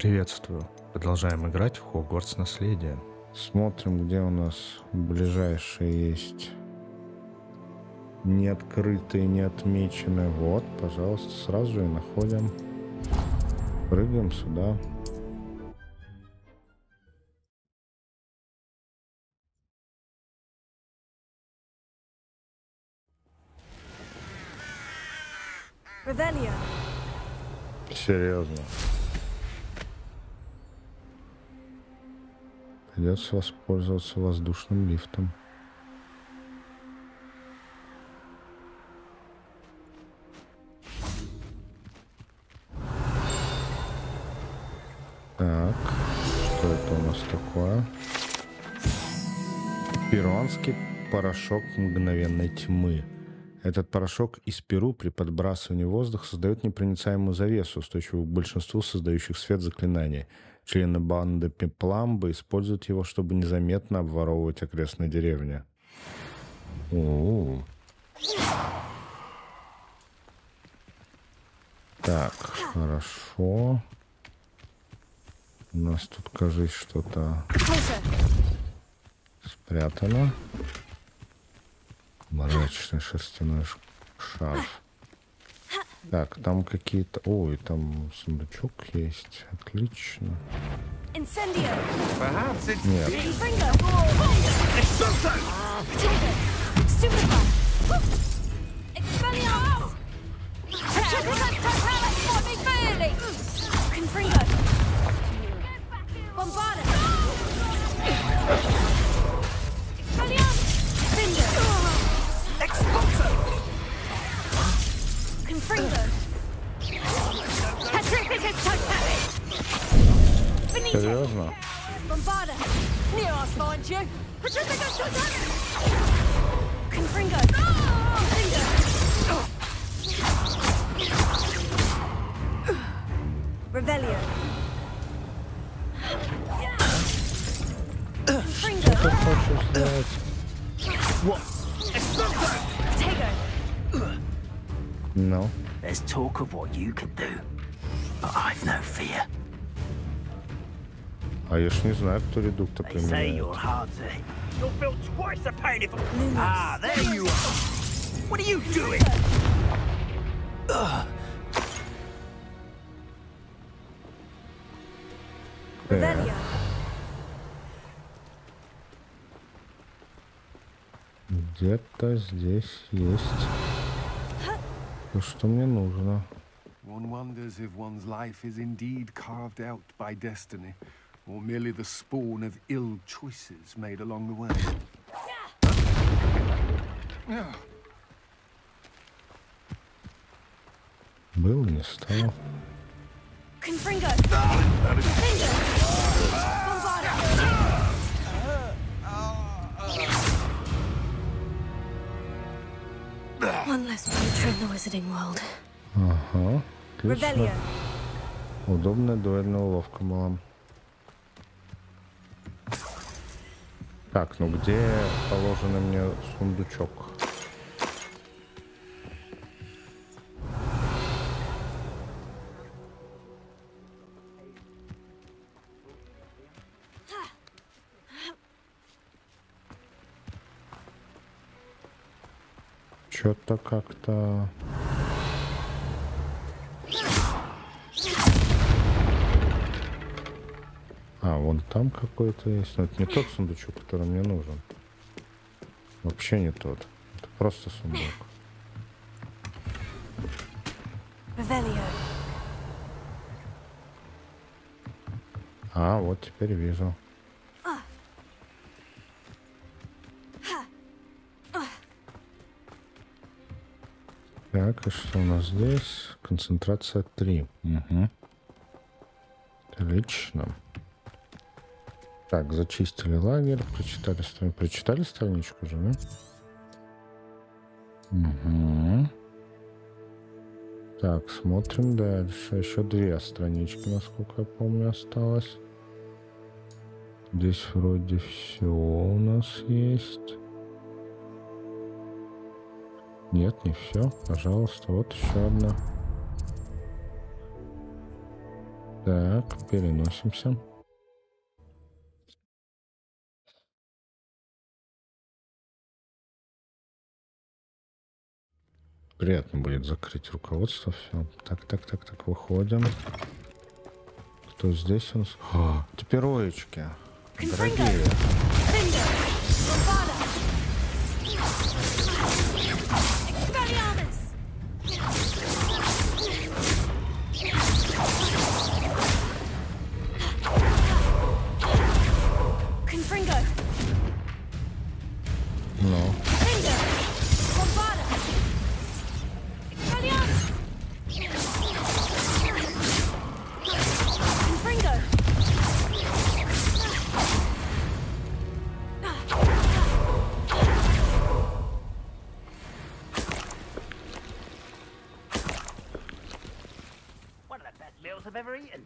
Приветствую. Продолжаем играть в Хогвартс Наследие. Смотрим, где у нас ближайшие есть неоткрытые, не отмеченные. Вот, пожалуйста, сразу же и находим. Прыгаем сюда. Revelio. Серьезно. Придется воспользоваться воздушным лифтом. Так, что это у нас такое? Перуанский порошок мгновенной тьмы. Этот порошок из Перу при подбрасывании воздуха создает непроницаемую завесу, устойчивую к большинству создающих свет заклинаний. Члены банды Пепламбы используют его, чтобы незаметно обворовывать окрестные деревни. Так, хорошо. У нас тут, кажется, что-то спрятано. Мрачный шерстяной шарф. Так, там какие-то... Ой, там сундучок есть. Отлично. Нет. Серьезно? Revelio. Что ты хочешь сделать? No. There's talk of what you can do, but I've no fear. А я ж не знаю, кто редуктор They say применяет. you're hard to hit. You'll feel twice the pain if... Ah, there you are! What are you doing? Revelio. Где-то здесь есть то, что мне нужно. One wonders if one's life is indeed carved out by destiny, or merely the spawn of ill choices made along the way. Был, не стал. Confringo. One less creature in the Wizarding World. Ага, отлично. Revelio. Удобная дуэльная уловка была. Так, ну где положенный мне сундучок? Что-то как-то... А, вон там какой-то есть. Но это не тот сундучок, который мне нужен. Вообще не тот. Это просто сундук. Revelio. А, вот теперь вижу. Так, и что у нас здесь? Концентрация 3. Угу. Отлично. Так, зачистили лагерь, прочитали страничку же, да? Угу. Так, смотрим дальше. Еще 2 странички, насколько я помню, осталось. Здесь вроде все у нас есть. Нет, не все. Пожалуйста, вот еще одна. Так, переносимся. Приятно будет закрыть руководство. Все. Так, выходим. Кто здесь у нас? О, тепероечки. Дорогие. Ну. One of the best meals I've ever eaten.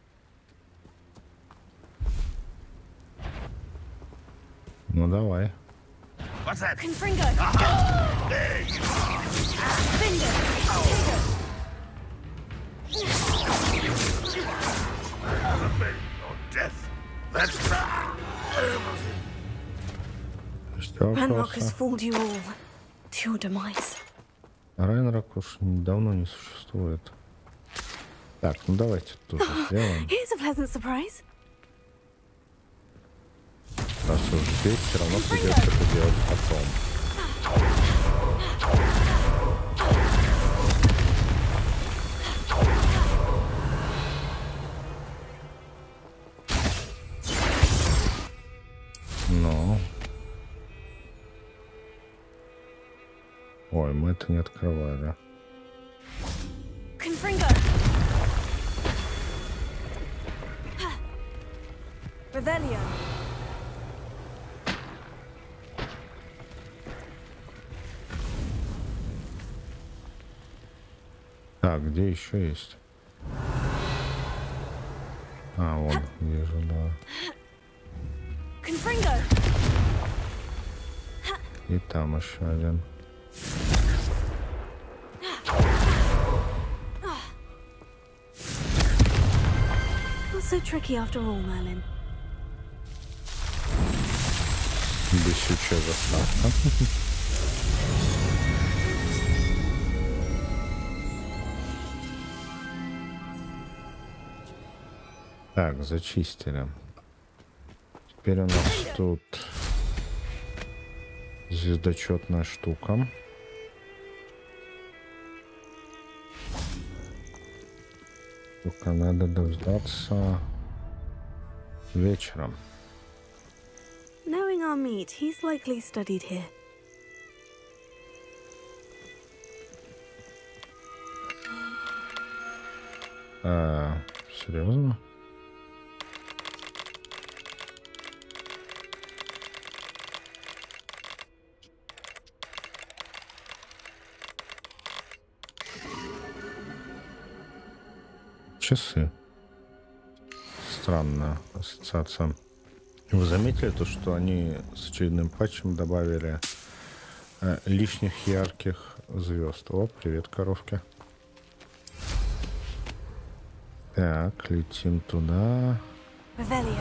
Ну давай. What's that? Confringo! There you are. Bingo! Or death. That's Что Ranrock has вопроса? fooled you all to your demise. Райнрак уж давно не существует. Так, ну давайте тоже сделаем. Here's a pleasant surprise. Раз уж здесь, все равно придется это делать потом. Ну. Ой, мы это не открывали. Confringo! Revelio! Так, где еще есть? А, вон, вижу, да. Confringo! И там еще один. Not so tricky after all, Merlin. Бесючая заставка. Так, зачистили. Теперь у нас тут звездочетная штука. Только надо дождаться вечером. Knowing our meat, he's likely studied here. Серьезно? Часы. Странная ассоциация. Вы заметили то, что они с очередным патчем добавили лишних ярких звезд? О, привет, коровки. Так, летим туда. Revelio.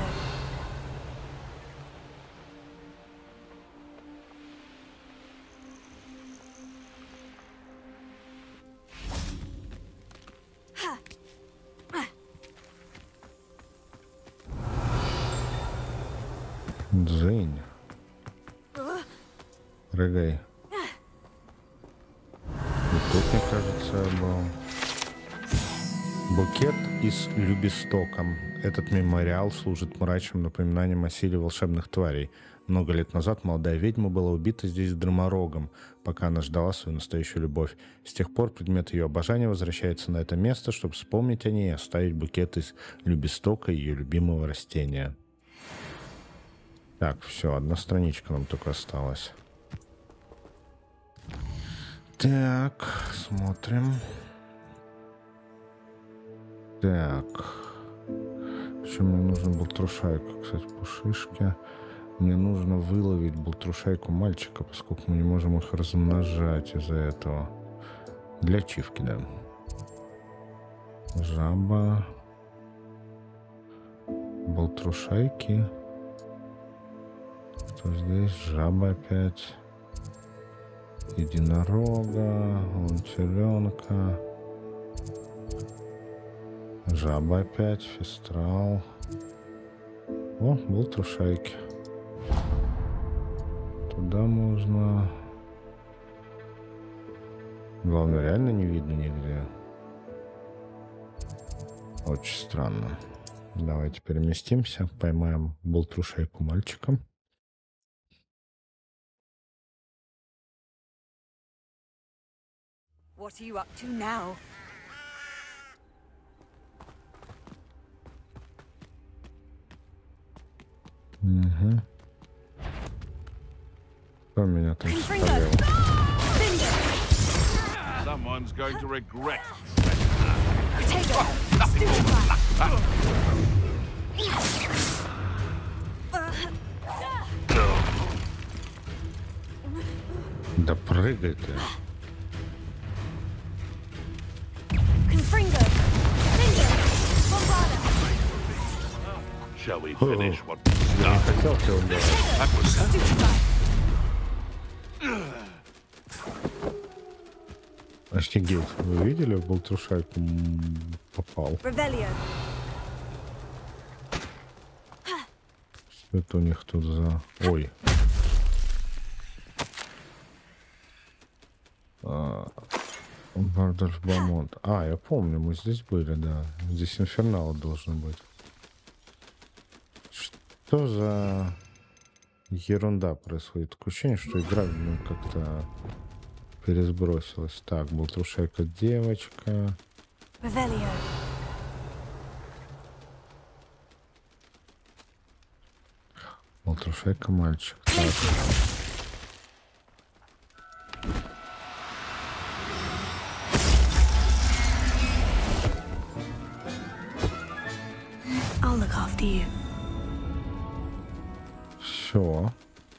Дзынь. Прыгай. И тут, мне кажется, был букет из любистоком. Этот мемориал служит мрачным напоминанием о силе волшебных тварей. Много лет назад молодая ведьма была убита здесь Драморогом, пока она ждала свою настоящую любовь. С тех пор предмет ее обожания возвращается на это место, чтобы вспомнить о ней и оставить букет из любистока, ее любимого растения. Так, все, одна страничка нам только осталась. Так, смотрим. Так. Еще мне нужен балтрушайку, кстати, пушишки. Мне нужно выловить балтрушайку мальчика, поскольку мы не можем их размножать из-за этого. Для ачивки, да. Жаба. болтрушайки. Что здесь? Жаба опять. Единорога. Вон теленка. Жаба опять. Фестрал. О, болтрушайки. Туда можно. Главное, реально не видно нигде. Очень странно. Давайте переместимся, поймаем болтрушайку мальчика. What are you up to now? Угу. Кто меня там спалил? Someone's going to regret. Да прыгай ты. Shall we finish what Я не хотел тебя убивать. that was? Офигеть. Вы видели, в болтрушайку попал? Revelio. Что это у них тут за... Ой. Бардольф Бамонт. А, я помню, мы здесь были, да. Здесь инфернал должен быть. Что за ерунда происходит? Такое ощущение, что игра ну, как-то пересбросилась. Так, болтрушайка девочка. Revelio. Болтрушайка мальчик. Так. I'll look after you. Все.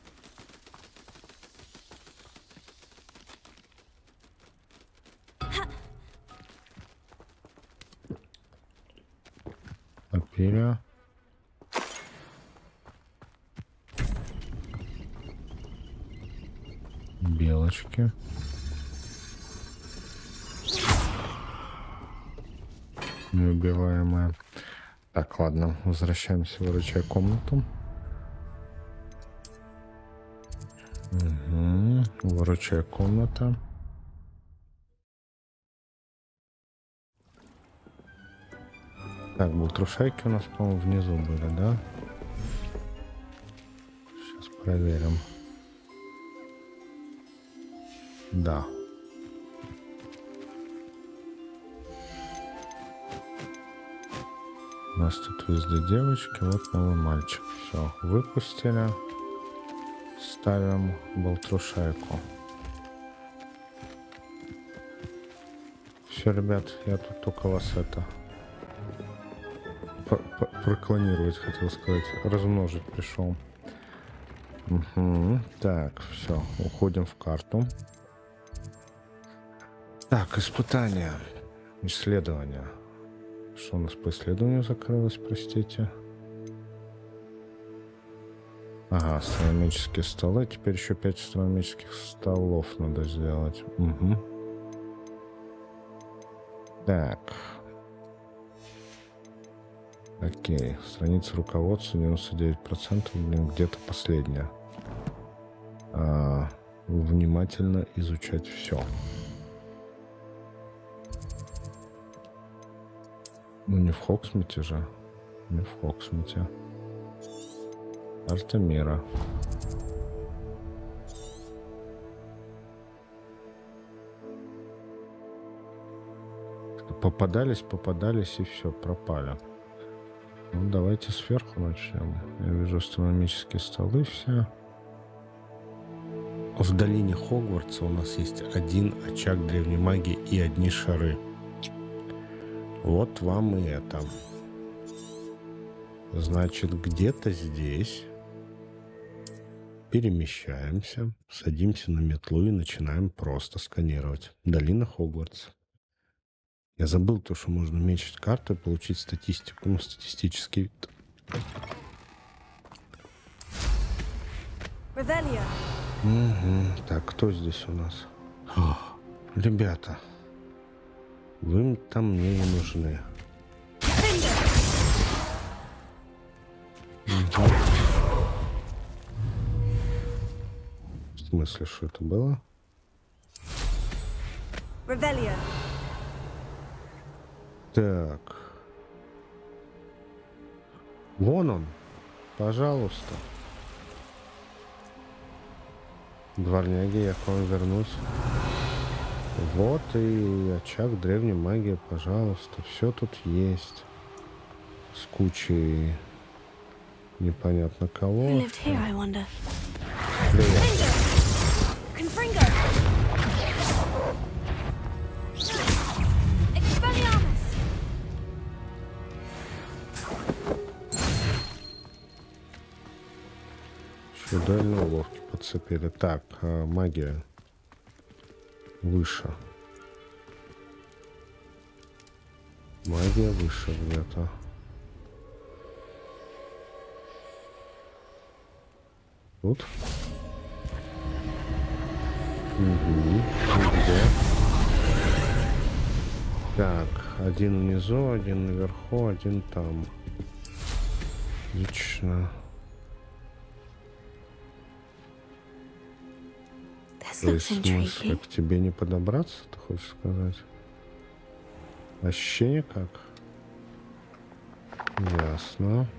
Попили. Белочки. Неубиваемая. Так, ладно, возвращаемся в врача комнату. Угу. Врача комната. Так, болтрушайки у нас, по-моему, внизу были, да? Сейчас проверим. Да. У нас тут везде девочки, вот новый мальчик. Все, выпустили. Ставим болтрушайку. Все, ребят, я тут только вас это... проклонировать, хотел сказать. Размножить пришел. Угу. Так, все, уходим в карту. Так, испытания. Исследования. Что у нас по исследованию закрылось, простите? Ага, астрономические столы. Теперь еще 5 астрономических столов надо сделать. Угу. Так. Окей. Страница руководства 99%. Блин, где-то последняя. Внимательно изучать все. Ну, не в Хоксмите же. Не в Хоксмите. Карта мира. Попадались и все, пропали. Ну, давайте сверху начнем. Я вижу астрономические столы все. В долине Хогвартса у нас есть один очаг древней магии и одни шары. Вот вам и это. Значит, где-то здесь перемещаемся, садимся на метлу и начинаем просто сканировать. Долина Хогвартса. Я забыл то, что можно уменьшить карту и получить статистику. Ну, статистический Revelio. Угу. Так, кто здесь у нас? О, ребята, вы там мне не нужны. Угу. В смысле, что это было? Revelio. Так. Вон он. Пожалуйста. Дворняги, я к вам вернусь. Вот и очаг древней магии, пожалуйста. Все тут есть. С кучей непонятно кого. Who lived here, I wonder? Привет. Confringo. Expelliarmus. Еще дуэльные уловки подцепили. Так, магия. Выше. Магия выше где-то. Тут. Угу. Где? Так, один внизу, один наверху, один там. Отлично. This То есть, looks в смысле, intriguing. к тебе не подобраться, ты хочешь сказать? Вообще никак. Ясно.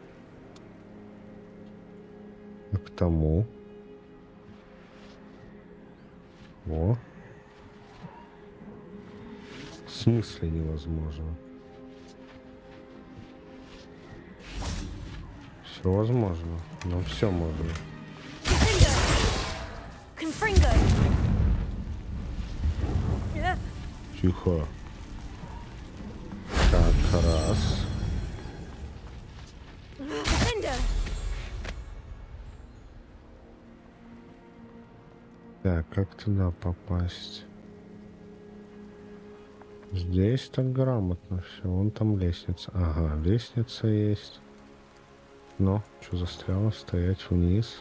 А к тому? О. В смысле невозможно? Все возможно. Но все можно. Confringo. Yeah. Тихо. Так, раз. Defender. Так, как туда попасть? Здесь так грамотно все. Вон там лестница. Ага, лестница есть. Но, что застряло? Стоять вниз.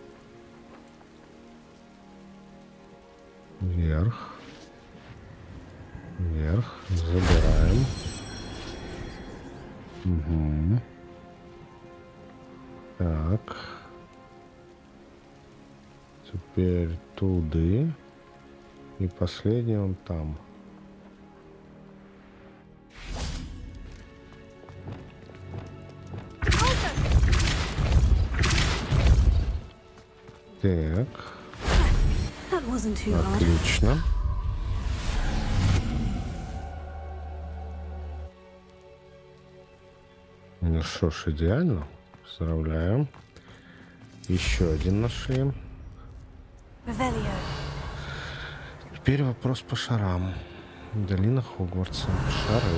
Вверх. Вверх. Забираем. Угу. Так. Теперь туды. И последний он там. Так. That wasn't too hard. Отлично. Ну что ж, идеально. Поздравляем. Еще один нашли. Revelio. Теперь вопрос по шарам. Долина Хогвартса. Шары.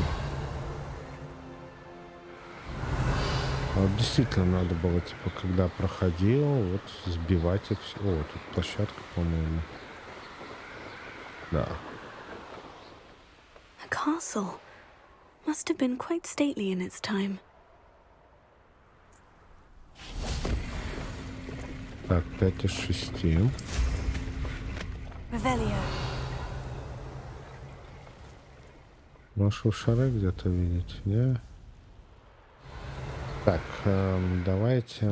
А вот действительно надо было, типа, когда проходил, вот сбивать это все. О, тут площадка, по-моему. Да. A castle. Must have been quite stately in its time. Так, 5 из 6. Revelio. Ваши шары где-то видеть, не? Так, давайте...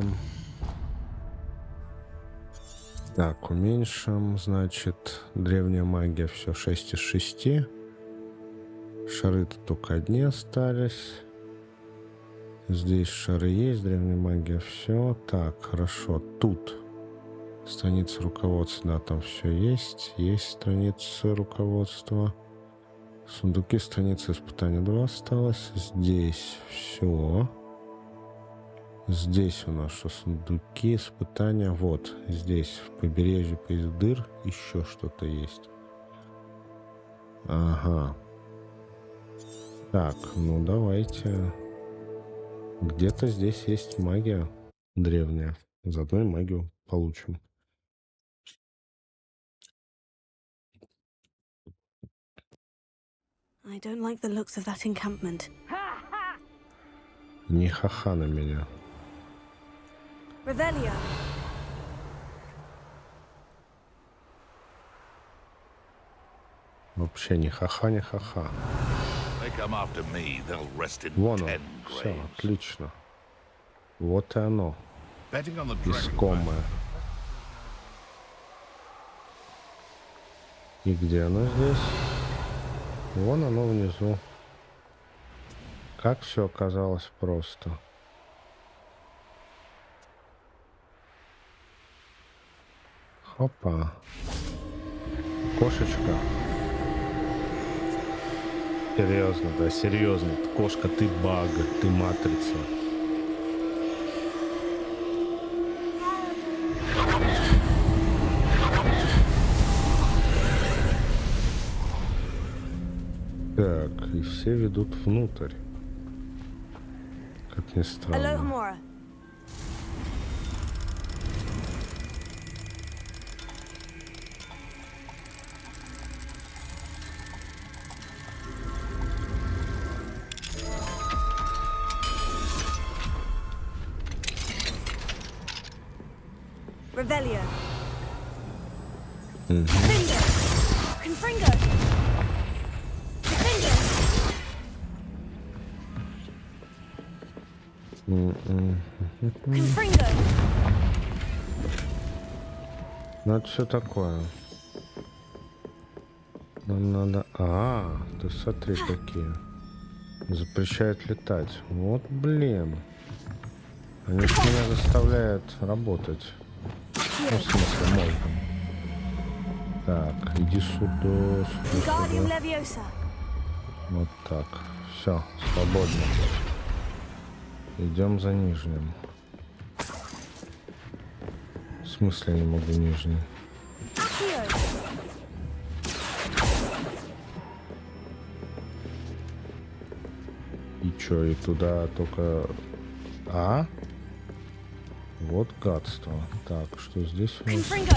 Так, уменьшим, значит, древняя магия, все, 6 из 6. Шары-то только одни остались. Здесь шары есть, древняя магия, все. Так, хорошо, тут страница руководства, да, там все есть. Есть страница руководства. Сундуки, страница испытания 2 осталось. Здесь все. Здесь у нас что? Сундуки, испытания. Вот, здесь в побережье пояс дыр еще что-то есть. Ага. Так, ну давайте. Где-то здесь есть магия древняя. Заодно и магию получим. I don't like the looks of that encampment. Не ха-ха на меня. Revelio. Вообще ни ха-ха, ни ха-ха. They come after me, they'll rest in Вон он. 10 Все, graves. отлично. Вот и оно. Betting on the dragon Искомое. И где оно здесь? Вон оно внизу. Как все оказалось просто. Хопа. Кошечка. Серьезно, да, серьезно. Кошка, ты баг, ты матрица. Так, и все ведут внутрь. Как ни странно. Alohomora. Revelio. Confringo. Confringo. Confringo. Ну это что такое? Нам надо... ты смотри какие. Запрещает летать. Вот блин. Они ж меня заставляют работать. Ну, в смысле, мозгом. Так, иди сюда, Wingardium сюда. Leviosa. Вот так. Все, свободно. Идем за нижним. В смысле я не могу нижний? Accio. И чё, и туда только... Вот гадство. Так, что здесь у нас? Confringo.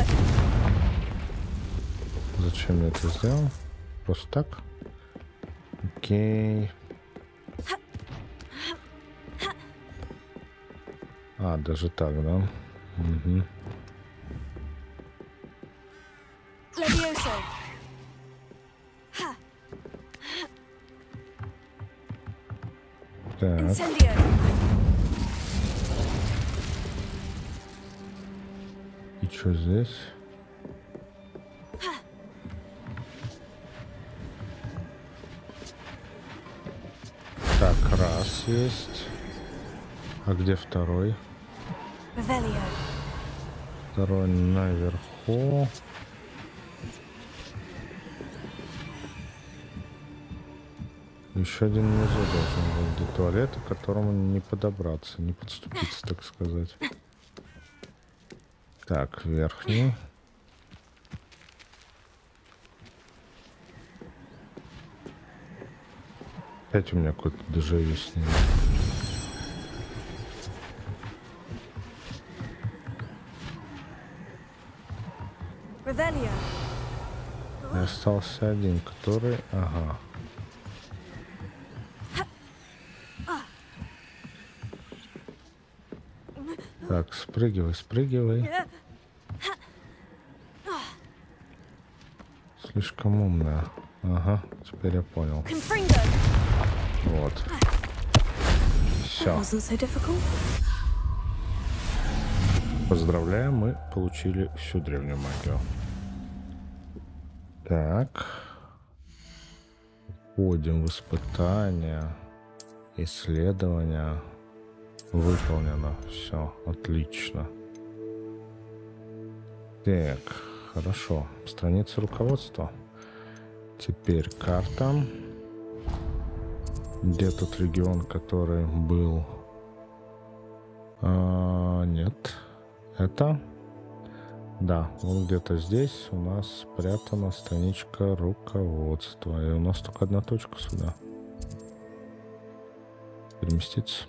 Зачем я это сделал? Просто так? Окей. Даже так, да? Угу. Levioso. Так, Incendio. и что здесь? Так, раз есть. А где второй? Revelio. Второй наверху. Еще один внизу должен быть, где туалет, к которому не подобраться, не подступиться, так сказать. Так, верхний. Опять у меня какой-то дежавю с ним. Revelio. И остался один, который... Ага. Так, спрыгивай, спрыгивай. Слишком умная. Ага, теперь я понял. Confringo. Вот. Все. Wasn't so difficult. Поздравляем, мы получили всю древнюю магию. Так. Входим в испытания. Исследования. Выполнено. Все, отлично. Так, хорошо. Страница руководства. Теперь карта. Где тут регион, который был? Нет. Это? Да, он где-то здесь. У нас спрятана страничка руководства. И у нас только одна точка сюда. Переместиться.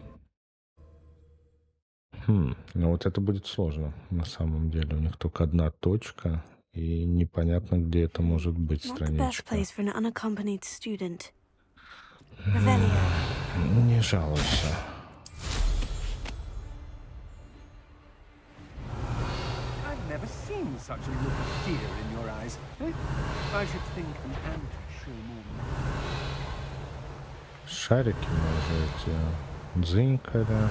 Ну вот это будет сложно. На самом деле у них только одна точка. И непонятно, где это может быть Not the best страничка. place for an unaccompanied student. Revelio. Не жалуйся. I've never seen such a look of fear in your eyes. Eh? I should think an ant show more. Шарики можете. Дзынькаря.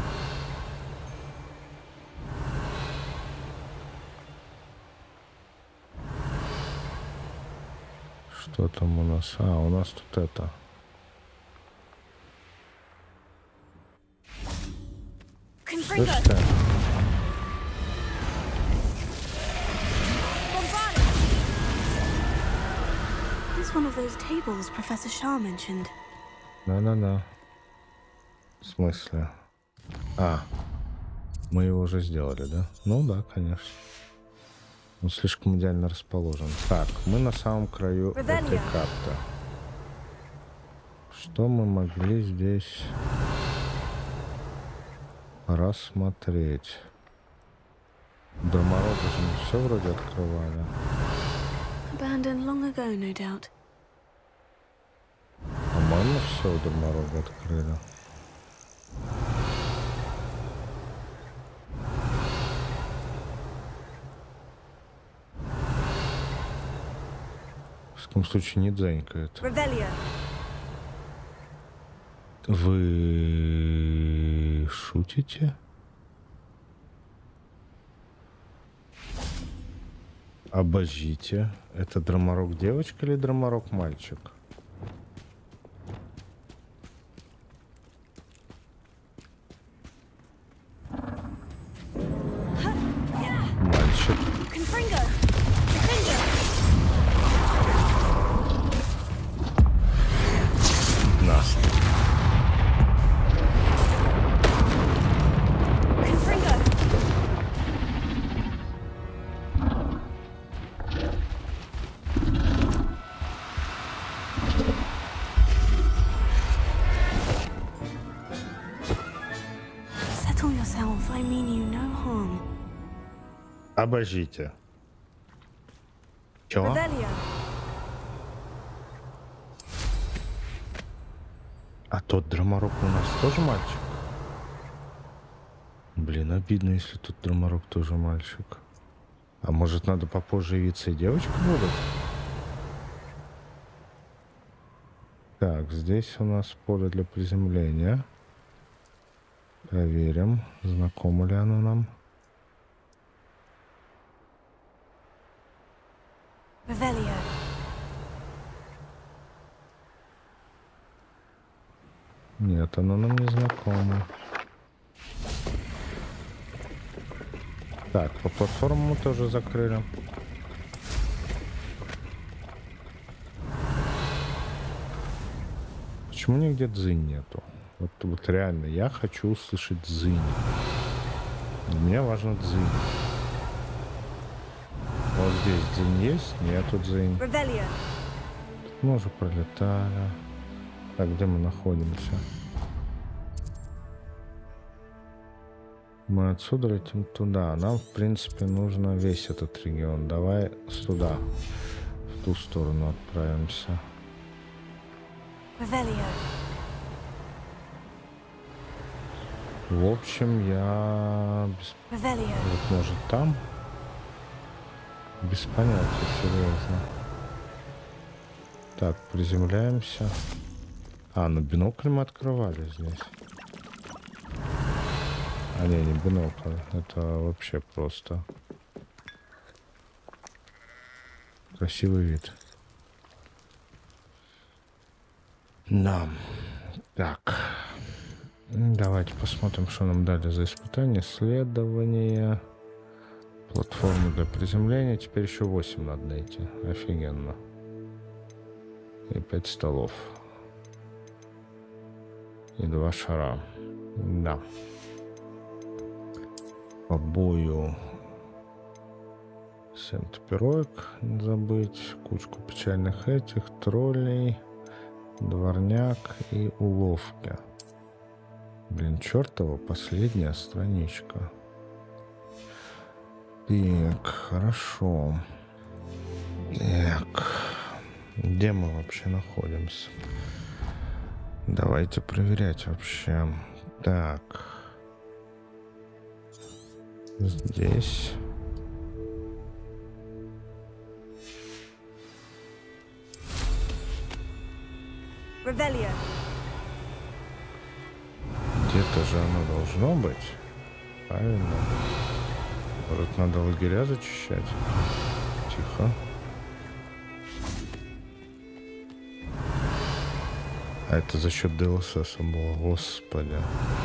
Что там у нас? А, у нас тут это. Слышь ты? It's one of those tables Professor Shah mentioned. Да-да-да. В смысле? А, мы его уже сделали, да? Ну да, конечно. Он слишком идеально расположен. Так, мы на самом краю этой карты. Что мы могли здесь рассмотреть? Драморога же мы все вроде открывали. Abandoned long ago, no doubt. По-моему, все Драморога открыли. В таком случае не дзенькает. Вы шутите? Обождите. Это Драморог девочка или Драморог мальчик? Мальчик. Нас. Settle yourself. I mean you no harm. Обождите. Чего? А тот Драморог у нас тоже мальчик? Блин, обидно, если тут Драморог тоже мальчик. А может, надо попозже явиться и девочка будут? Так, здесь у нас поле для приземления. Проверим, знакомо ли оно нам. Нет, оно нам не знакомо. Так, по платформам мы тоже закрыли. Почему нигде дзынь нету? Вот реально, я хочу услышать дзынь. Для меня важно дзынь. Вот здесь дзынь есть, нету дзынь. Мы уже пролетали. Так, где мы находимся? Мы отсюда летим туда. Нам, в принципе, нужно весь этот регион. Давай сюда, в ту сторону отправимся. В общем, я... Вот, может, там? Без понятия, серьезно. Так, приземляемся. А, ну бинокль мы открывали здесь. А не бинокль. Это вообще просто красивый вид. Да. Так. Давайте посмотрим, что нам дали за испытание. Исследование. Платформу для приземления. Теперь еще 8 надо найти. Офигенно. И 5 столов. И 2 шара. Да. По бою. Сент-Пироик. Не забыть. Кучку печальных этих. Троллей. Дворняк и уловки. Блин, чертова последняя страничка. Так, хорошо. Так. Где мы вообще находимся? Давайте проверять вообще. Так. Здесь. Revelio. Где-то же оно должно быть. Правильно. Может, надо лагеря зачищать? Тихо. А это за счет DLSS было, господи.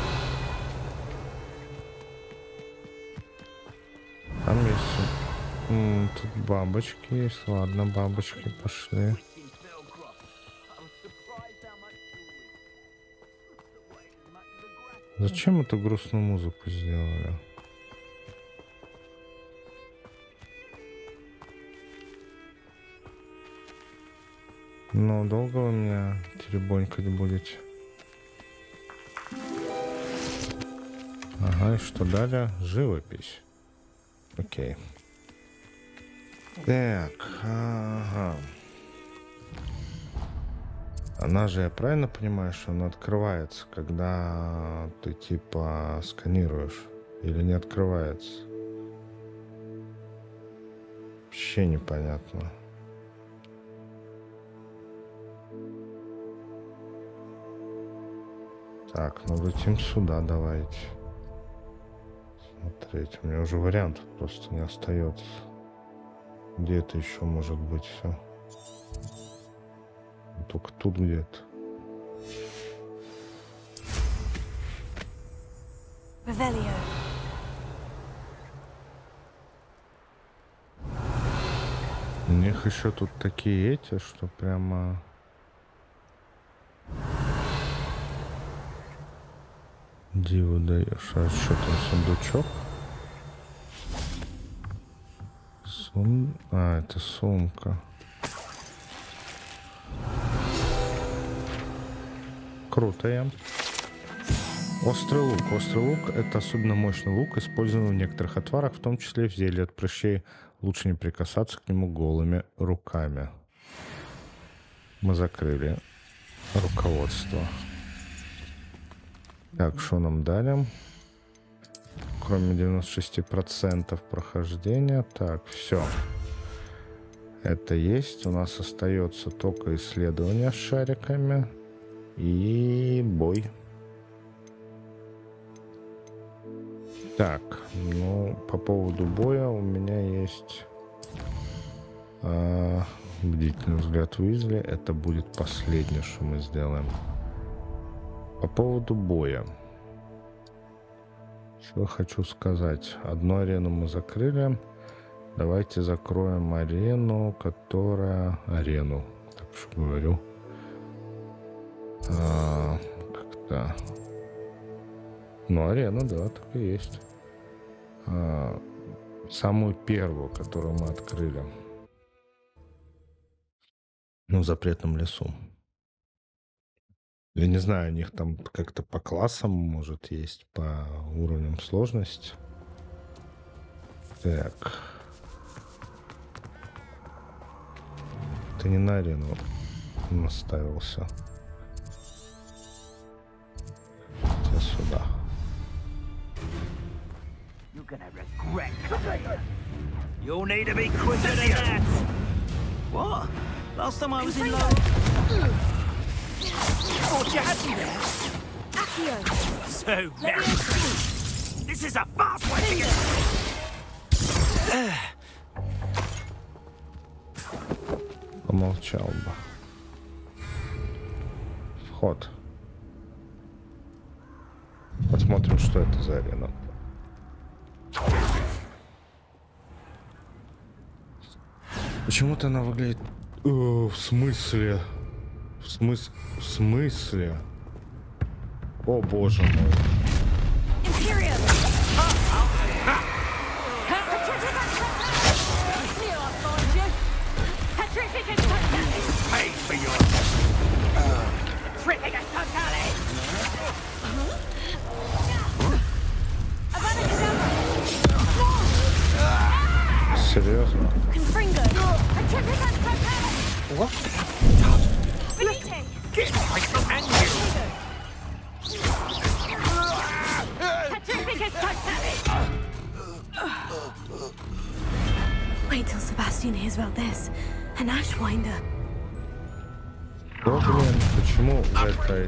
Там есть... тут бабочки есть. Ладно, бабочки пошли. Зачем эту грустную музыку сделали? Ну, долго вы меня теребонькать будете? Ага, и что далее? Живопись. Окей. Так, ага. Она же, я правильно понимаю, что она открывается, когда ты типа сканируешь? Или не открывается? Вообще непонятно. Так, ну летим сюда, давайте. Смотреть, у меня уже вариантов просто не остается. Где это еще может быть все? Только тут где-то. Revelio. У них еще тут такие эти, что прямо... Диву даешь. А что там, сундучок? А, это сумка. Круто, я. Острый лук. Острый лук — это особенно мощный лук, используемый в некоторых отварах, в том числе в зелье от прыщей. Лучше не прикасаться к нему голыми руками. Мы закрыли руководство. Так, что нам дали? Кроме 96% прохождения. Так, все. Это есть. У нас остается только исследование с шариками. И бой. Так, ну, по поводу боя у меня есть бдительный взгляд Уизли. Это будет последнее, что мы сделаем. По поводу боя. Что хочу сказать. Одну арену мы закрыли. Давайте закроем арену, которая... Арену, так что говорю. Как-то... Ну, арена, да, так и есть. Самую первую, которую мы открыли. Ну, в запретном лесу. Я не знаю, у них там как-то по классам, может, есть, по уровням сложности. Так. Ты не на арену наставился. Тебя сюда. You'll need to be quicker than that. What? Last time I was in love. Thought you had me there. Accio. So very. This is a fast way to get. Помолчал бы. Вход. Посмотрим, что это за арена. Почему-то она выглядит... в смысле? В смысле? О, боже мой. Серьезно? What? Get Wait till Sebastian hears about this. An Ashwinder. Ну, блин, почему в этой...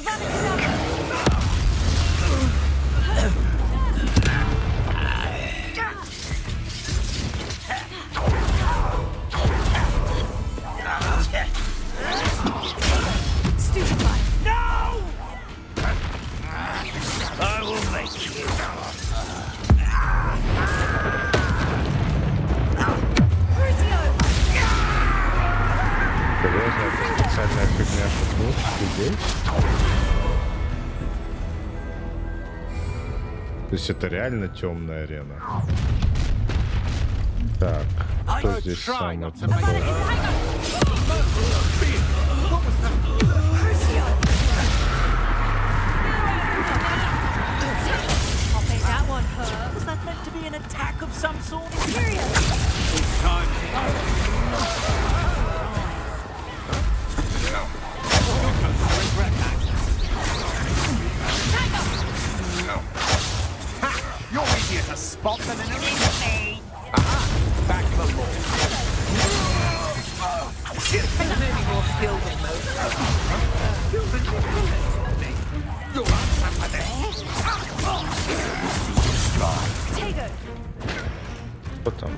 Серьезно, это специальная фигня, чтобы лучше людей? То есть это реально темная арена. Так, кто здесь самый такой? Was that meant to be an attack of some sort? It's time You're easier to spot than an enemy. Aha! Back to the law. Maybe more skilled than most. You're on top of this. Tego! Кто там?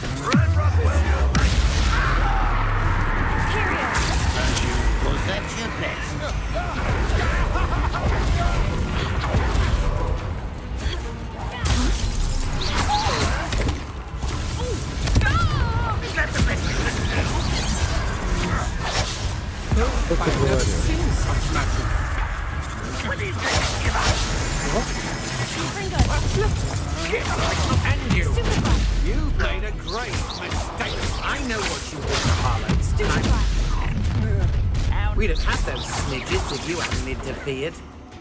Was that your best? Что ты говоришь? And you. You made a great mistake. I know what you did to Harlan. We'd have had those snidges if you hadn't interfered.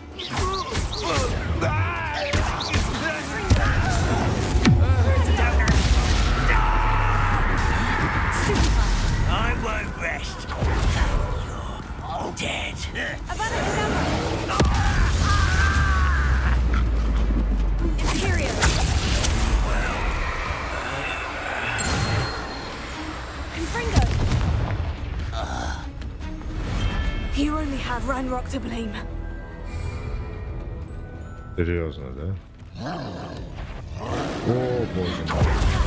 I won't rest. You're all dead. Imperial! Confringo! You only have Ranrock to blame. Серьезно, да? О, боже мой.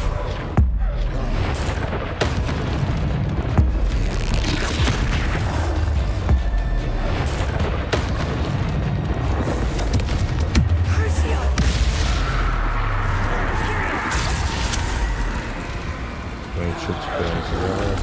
Ну и что теперь называют?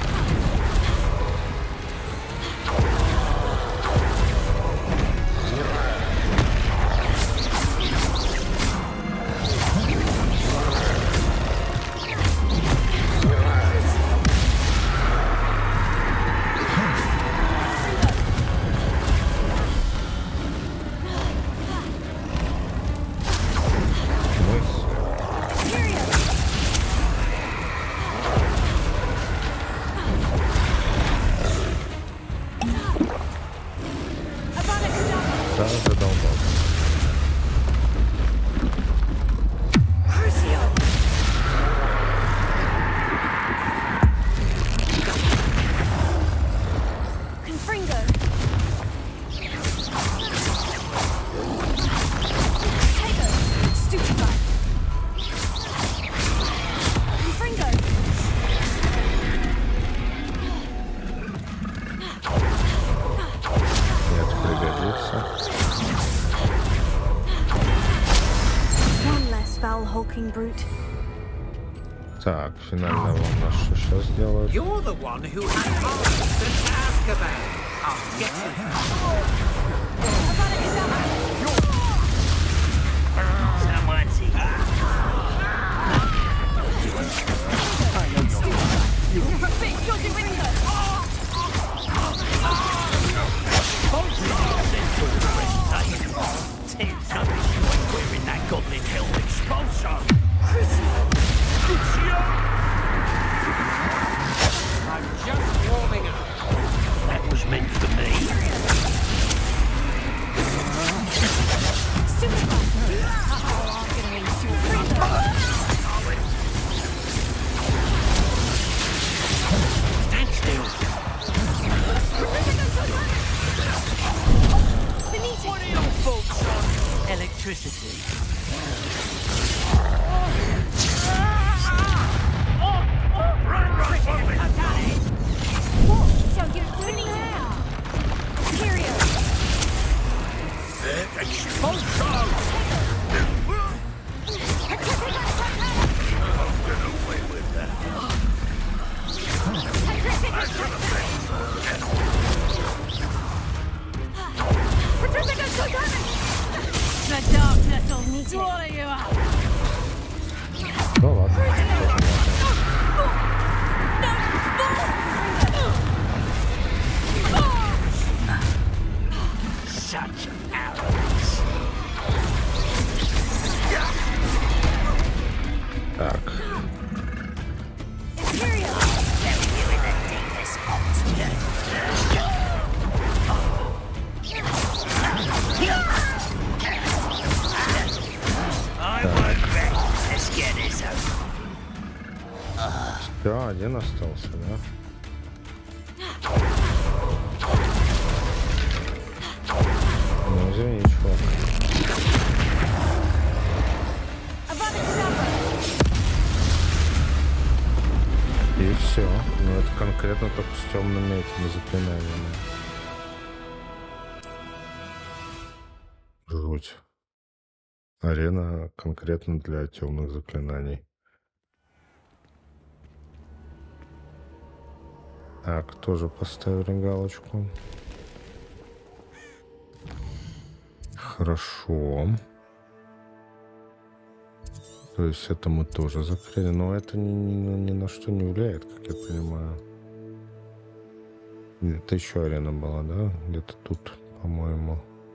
Да, задолбал. Confringo! Tego! Stupefy! Confringo! Нет, пригодится. One less foul hulking brute. Так, финальная волна что сейчас делают? You're the one who had Harlan sent to Azkaban. I'll get Someone's here. Wearing that goblin helmet expulsion. I'm just warming up. That was meant for me. Stand still. Such arrogance. Так. Imperial! I won't bet. Let's get this over. Все, один остался, да? Ну, извини, чувак. И все. Ну, это конкретно только с темными этими заклинаниями. Жуть. Арена конкретно для темных заклинаний. Так, тоже поставили галочку. Хорошо. То есть это мы тоже закрыли, но это ни на что не влияет, как я понимаю. Это еще арена была, да? Где-то тут, по-моему.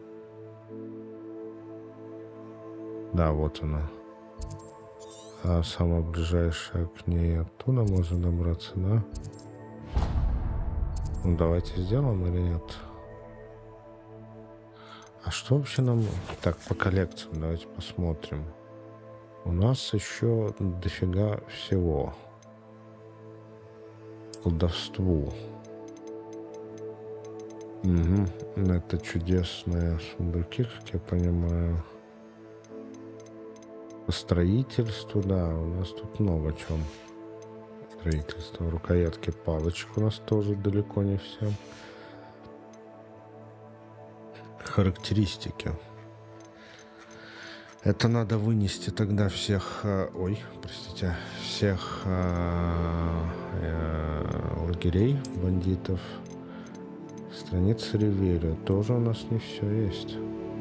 Да, вот она. А самая ближайшая к ней оттуда можно добраться, да? Ну, давайте сделаем или нет? А что вообще нам... Так, по коллекциям давайте посмотрим. У нас еще дофига всего. Колдовству. Угу. Это чудесные сундуки, как я понимаю. По строительству, да, у нас тут много чем. Строительство, рукоятки палочек у нас тоже далеко не все. Характеристики. Это надо вынести тогда всех... ой, простите. Всех лагерей, бандитов. Страница Ривеля. Тоже у нас не все есть.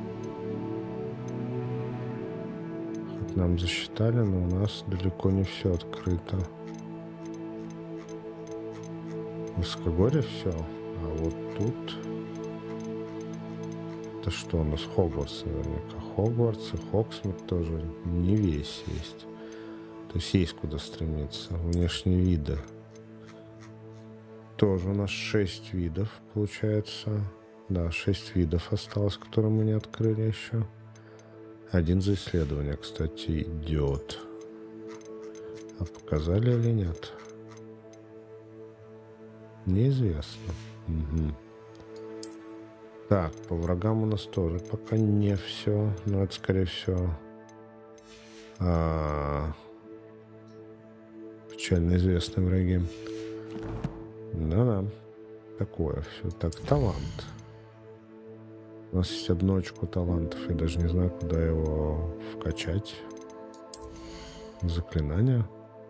Хоть нам засчитали, но у нас далеко не все открыто. В Высокогорье все. А вот тут... Это что у нас? Хогвартс наверняка. Хогвартс и Хоксмит тоже не весь есть. То есть есть куда стремиться. Внешние виды. Тоже у нас 6 видов получается. Да, 6 видов осталось, которые мы не открыли еще. Один за исследование, кстати, идет. А показали или нет? Неизвестно. Угу. Так, по врагам у нас тоже пока не все. Но это, скорее всего, печально известные враги. Да-да. Такое все. Так, талант. У нас есть одно очко талантов. Я даже не знаю, куда его вкачать. Заклинание.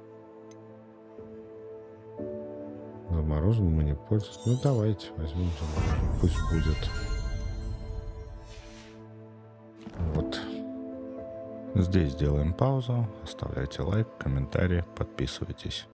Заморожен мы не пользуемся. Ну, давайте возьмем заморожен. Пусть будет. Вот. Здесь делаем паузу. Оставляйте лайк, комментарий, подписывайтесь.